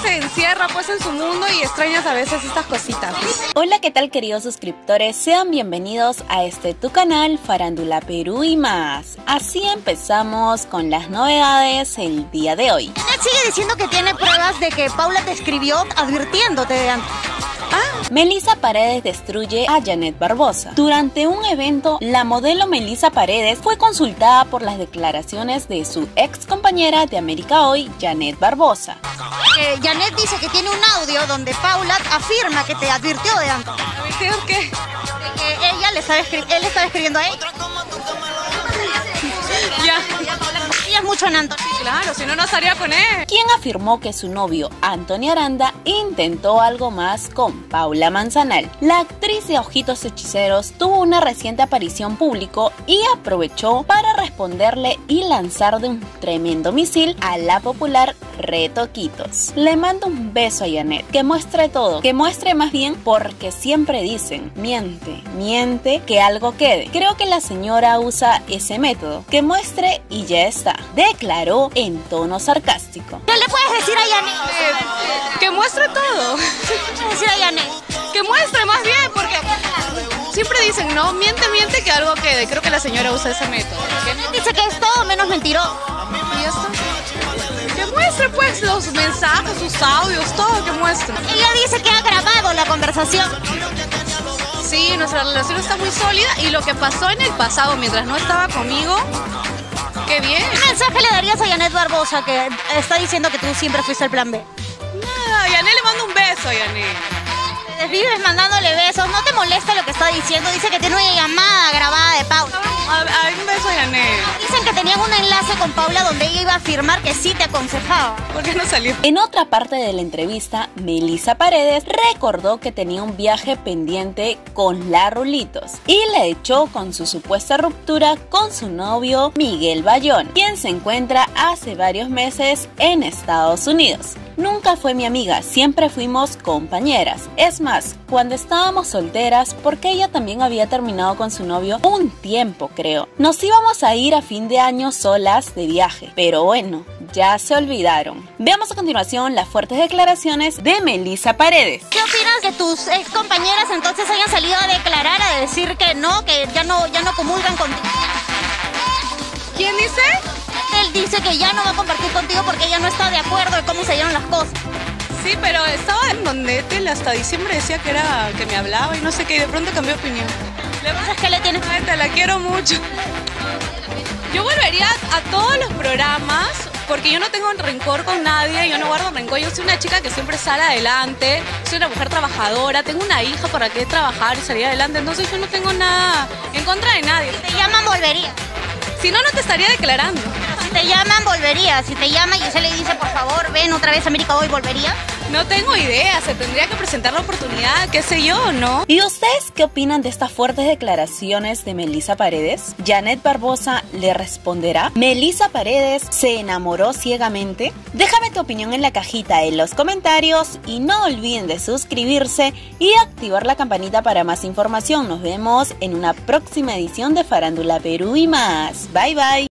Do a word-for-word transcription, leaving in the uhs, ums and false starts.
se encierra pues en su mundo y extrañas a veces estas cositas. Hola, ¿qué tal, queridos suscriptores? Sean bienvenidos a este tu canal Farándula Perú y más. Así empezamos con las novedades el día de hoy. Janet sigue diciendo que tiene pruebas de que Paula te escribió advirtiéndote de antes. Ah. Melissa Paredes destruye a Janet Barbosa. Durante un evento, la modelo Melissa Paredes fue consultada por las declaraciones de su ex compañera de América Hoy, Janet Barbosa. Eh, Janet dice que tiene un audio donde Paula afirma que te advirtió de antes. ¿Advirtió qué? De que ella le estaba escri- él le estaba escribiendo a ella. Ya. Ella es mucho en Antonio. Claro, si no, no estaría con él. Quien afirmó que su novio, Antonio Aranda, intentó algo más con Paula Manzanal. La actriz de Ojitos Hechiceros tuvo una reciente aparición público y aprovechó para responderle y lanzar de un tremendo misil a la popular Retoquitos. Le mando un beso a Janet, que muestre todo, que muestre más bien, porque siempre dicen, miente, miente, que algo quede. Creo que la señora usa ese método, que muestre y ya está, declaró en tono sarcástico. ¿Qué le puedes decir a Janet? Eh, que muestre todo. ¿Qué le puedes decir a Janet? Que muestre más bien, porque siempre dicen, no, miente, miente, que algo quede. Creo que la señora usa ese método. Janet dice que es todo menos mentiroso. Y ya está. Que muestre pues los mensajes, sus audios, todo que muestre. Ella dice que ha grabado la conversación. Sí, nuestra relación está muy sólida y lo que pasó en el pasado mientras no estaba conmigo, qué bien. ¿Qué mensaje le darías a Janet Barbosa, que está diciendo que tú siempre fuiste el plan B? Nada, a Janet le mando un beso, Janet. Te desvives mandándole besos, ¿no te molesta lo que está diciendo? Dice que tiene una llamada grabada de Paula. A, a, un beso, Janet. Dicen que tenían un enlace con Paula donde ella iba a afirmar que sí te aconsejaba. ¿Por qué no salió? En otra parte de la entrevista, Melissa Paredes recordó que tenía un viaje pendiente con la Rulitos y le echó con su supuesta ruptura con su novio Miguel Bayón, quien se encuentra hace varios meses en Estados Unidos. Nunca fue mi amiga, siempre fuimos compañeras. Es más, cuando estábamos solteras, porque ella también había terminado con su novio un tiempo, creo. Nos íbamos a ir a fin de año solas de viaje, pero bueno, ya se olvidaron. Veamos a continuación las fuertes declaraciones de Melissa Paredes. ¿Qué opinas que tus ex compañeras entonces hayan salido a declarar, a decir que no, que ya no, ya no comulgan contigo? ¿Quién dice? Él dice que ya no va a compartir contigo porque ella no está de acuerdo en cómo se dieron las cosas. Sí, pero estaba en Mondete, hasta diciembre decía que era que me hablaba y no sé qué, y de pronto cambió de opinión. ¿Le pasa que le tienes? Ay, te la quiero mucho. Yo volvería a todos los programas porque yo no tengo rencor con nadie, yo no guardo rencor. Yo soy una chica que siempre sale adelante, soy una mujer trabajadora, tengo una hija para que trabajar y salir adelante, entonces yo no tengo nada en contra de nadie. Si te llaman, volvería. Si no, no te estaría declarando. Si te llaman, volvería. Si te llama y usted le dice, por favor, ven otra vez a América Hoy, ¿volvería? No tengo idea, se tendría que presentar la oportunidad, qué sé yo, ¿no? ¿Y ustedes qué opinan de estas fuertes declaraciones de Melissa Paredes? ¿Janet Barbosa le responderá? ¿Melissa Paredes se enamoró ciegamente? Déjame tu opinión en la cajita de los comentarios y no olviden de suscribirse y activar la campanita para más información. Nos vemos en una próxima edición de Farándula Perú y más. Bye bye.